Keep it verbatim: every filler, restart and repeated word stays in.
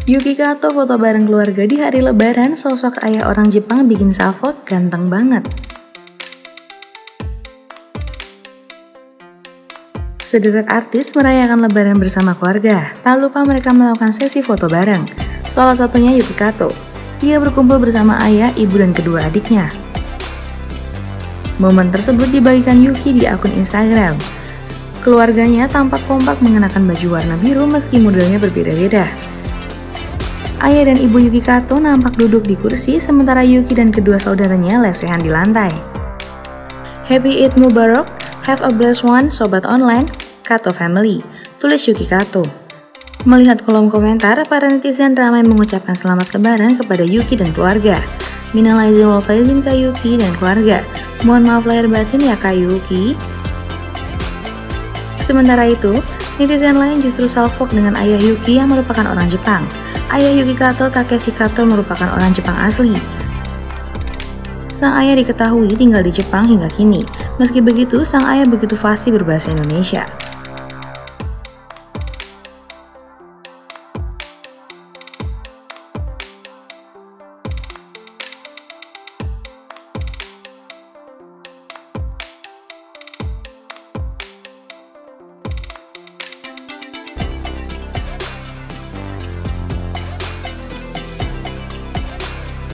Yuki Kato foto bareng keluarga di hari lebaran, sosok ayah orang Jepang bikin salvo ganteng banget. Sederet artis merayakan lebaran bersama keluarga, tak lupa mereka melakukan sesi foto bareng. Salah satunya Yuki Kato. Dia berkumpul bersama ayah, ibu, dan kedua adiknya. Momen tersebut dibagikan Yuki di akun Instagram. Keluarganya tampak kompak mengenakan baju warna biru meski modelnya berbeda-beda. Ayah dan ibu Yuki Kato nampak duduk di kursi, sementara Yuki dan kedua saudaranya lesehan di lantai. Happy Eid Mubarak, have a blessed one, sobat online, Kato family, tulis Yuki Kato. Melihat kolom komentar, para netizen ramai mengucapkan selamat lebaran kepada Yuki dan keluarga. Minal aizin wal faizin Kak Yuki dan keluarga. Mohon maaf lahir batin ya Kak Yuki. Sementara itu, netizen lain justru salfok dengan ayah Yuki yang merupakan orang Jepang. Ayah Yuki Kato, Takeshi Kato, merupakan orang Jepang asli. Sang ayah diketahui tinggal di Jepang hingga kini. Meski begitu, sang ayah begitu fasih berbahasa Indonesia.